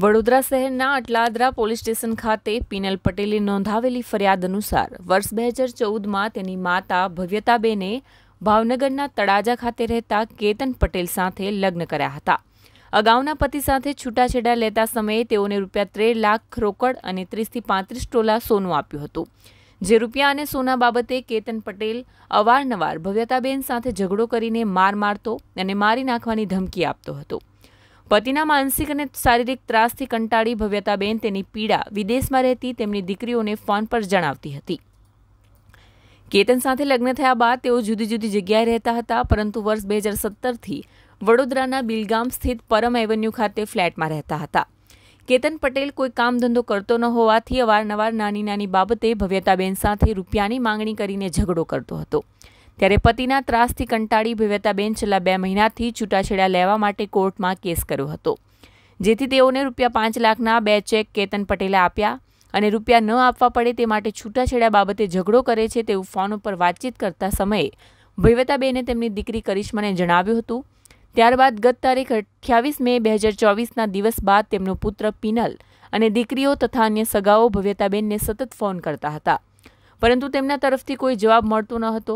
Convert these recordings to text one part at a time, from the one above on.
વડોદરા શહેરના Atladara police station ખાતે પિનલ પટેલે નોંધાવેલી ફરિયાદ અનુસાર વર્ષ 2014માં તેની માતા ભવ્યતાબેને ભાવનગરના તળાજા ખાતે રહેતા કેતન પટેલ સાથે લગ્ન કર્યા હતા. અગાઉના પતિ સાથે છૂટાછેડા લેતા સમયે તેઓને ₹13 લાખ રોકડ અને 30 થી 35 તોલા સોનું આપ્યું હતું. જે રૂપિયા અને સોના બાબતે કેતન પટેલ અવારનવાર ભવ્યતાબેન સાથે ઝઘડો કરીને માર મારતો અને મારી નાખવાની ધમકી આપતો હતો. પતિના માનસિક અને શારીરિક ત્રાસથી કંટાળી ભવ્યતાબેન તેની પીડા વિદેશમાં રહેતી તેમની દીકરીઓને ફોન પર જણાવતી હતી. કેતન સાથે લગ્ન થયા બાદ તેઓ જુદી જુદી જગ્યાએ રહેતા હતા, પરંતુ વર્ષ 2017થી વડોદરાના બિલગામ સ્થિત પરમ એવન્યુ ખાતે ફ્લેટમાં રહેતા હતા. કેતન પટેલ કોઈ કામ ધંધો કરતો ન હોવાથી અવારનવાર નાની નાની બાબતે ભવ્યતાબેન સાથે રૂપિયાની માંગણી કરીને ઝઘડો કરતો હતો. ત્યારે પતિના ત્રાસથી કંટાળી ભવ્યતાબેન છેલ્લા 2 મહિનાથી છૂટાછેડા લેવા માટે કોર્ટમાં કેસ કર્યો હતો, જેથી તેઓને ₹5 લાખના 2 ચેક કેતન પટેલે આપ્યા અને રૂપિયા ન આપવા પડે તે માટે છૂટાછેડા બાબતે ઝઘડો કરે છે તેવું ફોન ઉપર વાતચીત કરતા સમયે ભવ્યતાબેને તેમની દીકરી કરિશ્માને જણાવ્યું હતું. ત્યારબાદ ગત તારીખ 28 મે 2024ના દિવસ બાદ તેમનો પુત્ર પિનલ અને દીકરીઓ તથા અન્ય સગાઓ ભવ્યતાબેનને સતત ફોન કરતા હતા, પરંતુ તેમના તરફથી કોઈ જવાબ મળતો ન હતો.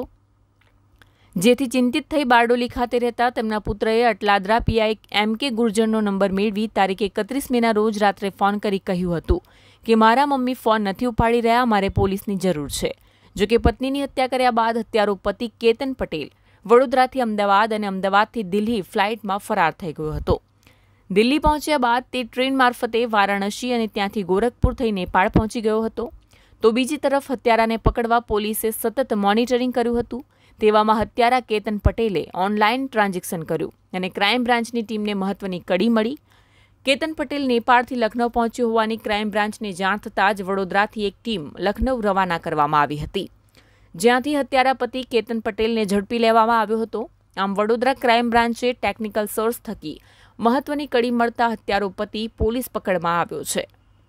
જેથી ચિંતિત થઈ બારડોલી ખાતે રહેતા તેમના પુત્રએ અટલાદરા પીઆઈ MK ગુર્જરનો નંબર મેળવી તારીખ 31 મેના રોજ રાત્રે ફોન કરી કહ્યું હતું કે મારા મમ્મી ફોન નથી ઉપાડી રહ્યા, મારે પોલીસની જરૂર છે. જોકે પત્નીની હત્યા કર્યા બાદ હત્યારો પતિ કેતન પટેલ વડોદરાથી અમદાવાદ અને અમદાવાદથી દિલ્હી ફ્લાઇટમાં ફરાર થઈ ગયો હતો. દિલ્હી પહોંચ્યા બાદ તે ટ્રેન મારફતે વારાણસી અને ત્યાંથી ગોરખપુર થઈ નેપાળ પહોંચી ગયો હતો. તો બીજી તરફ હત્યારાને પકડવા પોલીસે સતત મોનિટરિંગ કર્યું હતું. તેવામાં હત્યારા કેતન પટેલે ઓનલાઈન ટ્રાન્ઝેક્શન કર્યું અને ક્રાઇમ બ્રાન્ચની ટીમને મહત્વની કડી મળી. કેતન પટેલ નેપાળથી લખનૌ પહોંચ્યો હોવાની ક્રાઇમ બ્રાન્ચને જાણ થતાં જ વડોદરાથી એક ટીમ લખનૌ રવાના કરવામાં આવી હતી, જ્યાંથી હત્યારા પતિ કેતન પટેલને ઝડપી લેવામાં આવ્યો હતો. આમ વડોદરા ક્રાઇમ બ્રાન્ચે ટેકનિકલ સોર્સ થકી મહત્વની કડી મળતા હત્યારો પતિ પોલીસ પકડમાં આવ્યો છે.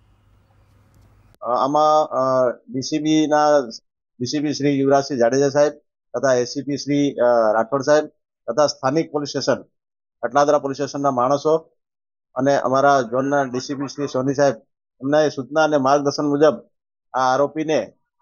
આમાં ડીસીપી શ્રી યુવરાજસિંહ જાડેજા સાહેબ તથા એસીપી શ્રી રાઠોડ સાહેબ તથા સ્થાનિક પોલીસ સ્ટેશન અટલાદરા પોલીસ સ્ટેશનના માણસો અને અમારા ઝોનના ડીસીપી શ્રી સોની સાહેબ એમના સૂચના અને માર્ગદર્શન મુજબ આ આરોપીને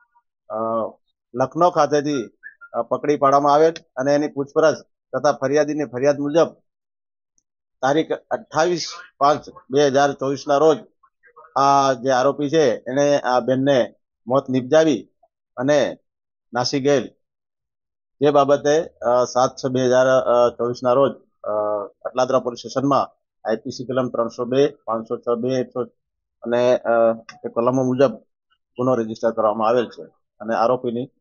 લખનૌ ખાતેથી પકડી પાડવામાં આવેલ અને એની પૂછપરછ તથા ફરિયાદીની ફરિયાદ મુજબ તારીખ 28/5/2024ના રોજ આ જે આરોપી છે એને આ બેનને મોત નિપજાવી અને નાસી ગયેલ. જે બાબતે 7/6/2024ના રોજ અટલાદરા પોલીસ સ્ટેશનમાં IPC કલમ 302, 506(2) અને કલમો મુજબ ગુનો રજીસ્ટર કરવામાં આવેલ છે અને આરોપીની